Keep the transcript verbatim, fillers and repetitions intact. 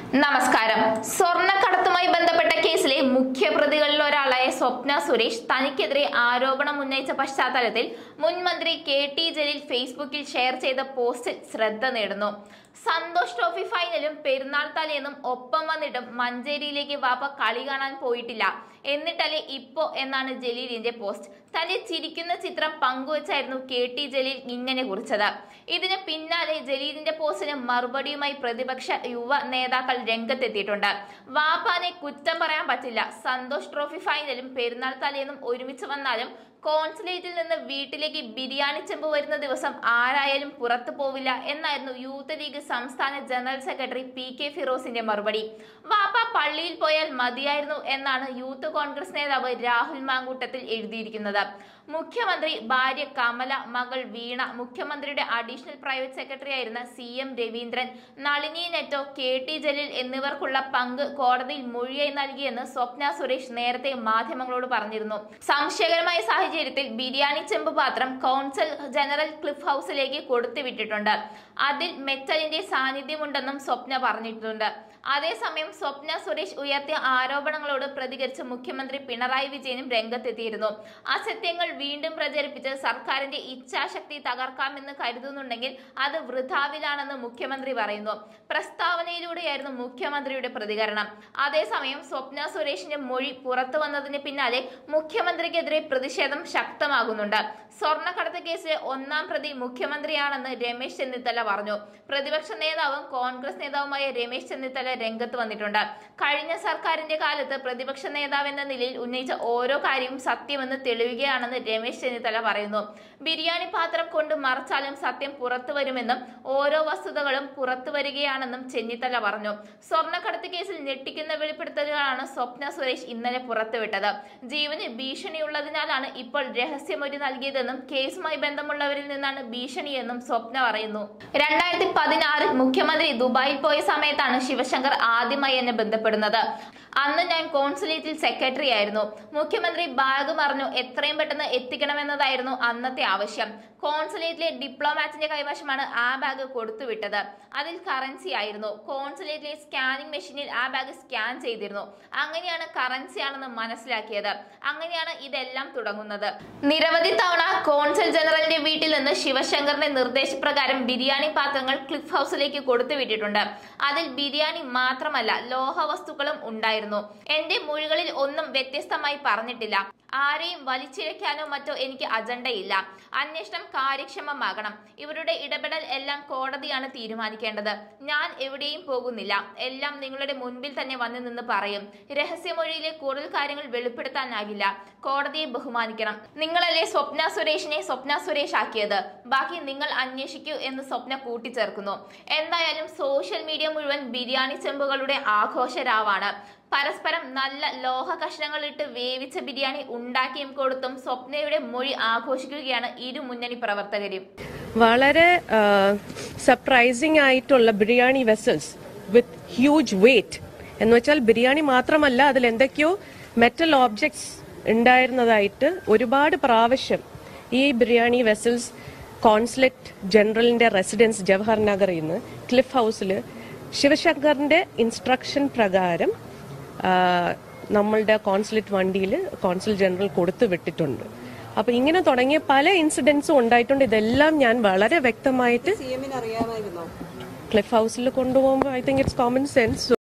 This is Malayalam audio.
നമസ്കാരം. സ്വർണ്ണക്കടത്തുമായി ബന്ധപ്പെട്ട കേസിലെ മുഖ്യപ്രതികളിൽ ഒരാളായ സ്വപ്ന സുരേഷ് തനിക്കെതിരെ ആരോപണം ഉന്നയിച്ച പശ്ചാത്തലത്തിൽ മുൻ മന്ത്രി കെ ടി ജലീൽ ഫേസ്ബുക്കിൽ ഷെയർ ചെയ്ത പോസ്റ്റിൽ ശ്രദ്ധ നേടുന്നു. സന്തോഷ് ട്രോഫി ഫൈനലും പെരുന്നാൾ തലേന്നും ഒപ്പം വന്നിട്ടും മഞ്ചേരിയിലേക്ക് വാപ്പ കളി കാണാൻ പോയിട്ടില്ല, എന്നിട്ടല്ലേ ഇപ്പോ എന്നാണ് ജലീലിന്റെ പോസ്റ്റ്. തന്റെ ചിരിക്കുന്ന ചിത്രം പങ്കുവച്ചായിരുന്നു കെ ടി ജലീൽ ഇങ്ങനെ കുറിച്ചത്. ഇതിന് പിന്നാലെ ജലീലിന്റെ പോസ്റ്റിന് മറുപടിയുമായി പ്രതിപക്ഷ യുവ നേതാക്കൾ രംഗത്തെത്തിയിട്ടുണ്ട്. വാപ്പാനെ കുറ്റം പറയാൻ പറ്റില്ല, സന്തോഷ് ട്രോഫി ഫൈനലും പെരുന്നാൾ തലേന്നും ഒരുമിച്ച് വന്നാലും കോൺസുലേറ്റിൽ നിന്ന് വീട്ടിലേക്ക് ബിരിയാണി ചെമ്പ് വരുന്ന ദിവസം ആരായാലും പുറത്തു പോവില്ല എന്നായിരുന്നു യൂത്ത് ലീഗ് സംസ്ഥാന ജനറൽ സെക്രട്ടറി പി കെ ഫിറോസിന്റെ മറുപടി. വാപ്പ പള്ളിയിൽ പോയാൽ മതിയായിരുന്നു എന്നാണ് യൂത്ത് കോൺഗ്രസ് നേതാവ് രാഹുൽ മാങ്കൂട്ടത്തിൽ എഴുതിയിരിക്കുന്നത്. മുഖ്യമന്ത്രി, ഭാര്യ കമല, മകൾ വീണ, മുഖ്യമന്ത്രിയുടെ അഡീഷണൽ പ്രൈവറ്റ് സെക്രട്ടറി ആയിരുന്ന C M Raveendran, Nalini Netto, K T Jaleel എന്നിവർക്കുള്ള പങ്ക് കോടതിയിൽ മൊഴിയായി നൽകിയെന്ന് സ്വപ്ന സുരേഷ് നേരത്തെ മാധ്യമങ്ങളോട് പറഞ്ഞിരുന്നു. സംശയകരമായ സാഹചര്യത്തിൽ ബിരിയാണി ചെമ്പ് പാത്രം കോൺസൽ ജനറൽ ക്ലിഫ് ഹൗസിലേക്ക് കൊടുത്തുവിട്ടിട്ടുണ്ട്. അതിൽ മെറ്റലിന്റെ സാന്നിധ്യമുണ്ടെന്നും സ്വപ്ന പറഞ്ഞിട്ടുണ്ട്. അതേസമയം സ്വപ്ന സുരേഷ് ഉയർത്തിയ ആരോപണങ്ങളോട് പ്രതികരിച്ച് മുഖ്യമന്ത്രി പിണറായി വിജയനും രംഗത്തെത്തിയിരുന്നു. അസത്യങ്ങൾ വീണ്ടും പ്രചരിപ്പിച്ച് സർക്കാരിന്റെ ഇച്ഛാശക്തി തകർക്കാമെന്ന് കരുതുന്നുണ്ടെങ്കിൽ അത് വൃഥാവിലാണെന്ന് മുഖ്യമന്ത്രി പറയുന്നു. പ്രസ്താവനയിലൂടെയായിരുന്നു മുഖ്യമന്ത്രിയുടെ പ്രതികരണം. അതേസമയം സ്വപ്ന സുരേഷിന്റെ മൊഴി പുറത്തു വന്നതിന് പിന്നാലെ മുഖ്യമന്ത്രിക്കെതിരെ പ്രതിഷേധം ശക്തമാകുന്നുണ്ട്. സ്വർണ്ണക്കടത്ത് കേസിലെ ഒന്നാം പ്രതി മുഖ്യമന്ത്രിയാണെന്ന് രമേശ് ചെന്നിത്തല പറഞ്ഞു. പ്രതിപക്ഷ നേതാവും കോൺഗ്രസ് നേതാവുമായ രമേശ് ചെന്നിത്തല രംഗത്ത് വന്നിട്ടുണ്ട്. കഴിഞ്ഞ സർക്കാരിന്റെ കാലത്ത് പ്രതിപക്ഷ നേതാവ് എന്ന നിലയിൽ ഉന്നയിച്ച ഓരോ കാര്യവും സത്യമെന്ന് തെളിയുകയാണെന്ന് രമേശ് ചെന്നിത്തല പറയുന്നു. ബിരിയാണി പാത്രം കൊണ്ട് മറച്ചാലും സത്യം പുറത്തു വരുമെന്നും ഓരോ വസ്തുതകളും പുറത്തു വരികയാണെന്നും ചെന്നിത്തല പറഞ്ഞു. സ്വർണ്ണക്കടത്ത് കേസിൽ ഞെട്ടിക്കുന്ന വെളിപ്പെടുത്തലുകളാണ് സ്വപ്ന സുരേഷ് ഇന്നലെ പുറത്തുവിട്ടത്. ജീവന് ഭീഷണിയുള്ളതിനാലാണ് ഇപ്പോൾ രഹസ്യമൊഴി നൽകിയതെന്നും കേസുമായി ബന്ധമുള്ളവരിൽ നിന്നാണ് ഭീഷണിയെന്നും സ്വപ്ന പറയുന്നു. രണ്ടായിരത്തി പതിനാറിൽ മുഖ്യമന്ത്രി ദുബായിൽ പോയ സമയത്താണ് ശിവശങ്കർ ആദ്യമായി എന്നെ ബന്ധപ്പെടുന്നത്. അന്ന് ഞാൻ കോൺസുലേറ്റിൽ സെക്രട്ടറി ആയിരുന്നു. മുഖ്യമന്ത്രി ബാഗ് മറിഞ്ഞു, എത്രയും പെട്ടെന്ന് എത്തിക്കണമെന്നതായിരുന്നു അന്നത്തെ ആവശ്യം. കോൺസുലേറ്റിലെ ഡിപ്ലോമാറ്റിന്റെ കൈവശമാണ് ആ ബാഗ് കൊടുത്തുവിട്ടത്. അതിൽ കറൻസി ആയിരുന്നു. കോൺസുലേറ്റിലെ സ്കാനിംഗ് മെഷീനിൽ ആ ബാഗ് സ്കാൻ ചെയ്തിരുന്നു. അങ്ങനെയാണ് കറൻസി ആണെന്ന് മനസ്സിലാക്കിയത്. അങ്ങനെയാണ് ഇതെല്ലാം തുടങ്ങുന്നത്. നിരവധി തവണ കോൺസൽ ജനറലിന്റെ വീട്ടിൽ നിന്ന് ശിവശങ്കറിന്റെ നിർദ്ദേശപ്രകാരം ബിരിയാണി പാത്രങ്ങൾ ക്ലിഫ് ഹൗസിലേക്ക് കൊടുത്തുവിട്ടിട്ടുണ്ട്. അതിൽ ബിരിയാണി മാത്രമല്ല ലോഹ വസ്തുക്കളും ഉണ്ടായിരുന്നു. എന്റെ മൊഴികളിൽ ഒന്നും വ്യത്യസ്തമായി പറഞ്ഞിട്ടില്ല. ആരെയും വലിച്ചിഴയ്ക്കാനോ മറ്റോ എനിക്ക് അജണ്ടയില്ല. അന്വേഷണം കാര്യക്ഷമമാകണം. ഇവരുടെ ഇടപെടൽ എല്ലാം കോടതിയാണ് തീരുമാനിക്കേണ്ടത്. ഞാൻ എവിടെയും പോകുന്നില്ല. എല്ലാം നിങ്ങളുടെ മുൻപിൽ തന്നെ വന്നു നിന്ന് പറയും. രഹസ്യമൊഴിയിലെ കൂടുതൽ കാര്യങ്ങൾ വെളിപ്പെടുത്താനാകില്ല. കോടതിയെ ബഹുമാനിക്കണം. നിങ്ങളല്ലേ സ്വപ്ന സുരേഷിനെ സ്വപ്ന സുരേഷ് ആക്കിയത്. ബാക്കി നിങ്ങൾ അന്വേഷിക്കൂ എന്ന് സ്വപ്ന കൂട്ടിച്ചേർക്കുന്നു. എന്തായാലും സോഷ്യൽ മീഡിയ മുഴുവൻ ബിരിയാണി ചെമ്പുകളുടെ ആഘോഷരാവാണ്. പരസ്പരം നല്ല ലോഹ കഷ്ണങ്ങൾ ഇട്ട് വേവിച്ച ബിരിയാണി ഉണ്ടാക്കിയും കൊടുത്തും സ്വപ്നയുടെ മൊഴി ആഘോഷിക്കുകയാണ് ഇരു മുന്നണി പ്രവർത്തകരും. വളരെ സർപ്രൈസിംഗ് ആയിട്ടുള്ള biryani vessels with huge weight എന്ന് വെച്ചാൽ ബിരിയാണി മാത്രമല്ല, അതിൽ എന്തൊക്കെയോ മെറ്റൽ ഓബ്ജക്ട്സ് ഉണ്ടായിരുന്നതായിട്ട് ഒരുപാട് പ്രാവശ്യം ഈ ബിരിയാണി വെസൽസ് കോൺസുലേറ്റ് ജനറലിന്റെ റെസിഡൻസ് ജവഹർ നഗറിൽ നിന്ന് ക്ലിഫ് ഹൗസിൽ ശിവശങ്കറിന്റെ ഇൻസ്ട്രക്ഷൻ പ്രകാരം നമ്മളുടെ കോൺസുലേറ്റ് വണ്ടിയിൽ കോൺസുൽ ജനറൽ കൊടുത്തു വിട്ടിട്ടുണ്ട്. അപ്പൊ ഇങ്ങനെ തുടങ്ങിയ പല ഇൻസിഡൻസും ഉണ്ടായിട്ടുണ്ട്. ഇതെല്ലാം ഞാൻ വളരെ വ്യക്തമായിട്ട് ക്ലിഫ് ഹൗസിൽ കൊണ്ടുപോകുമ്പോൾ I think it's common sense.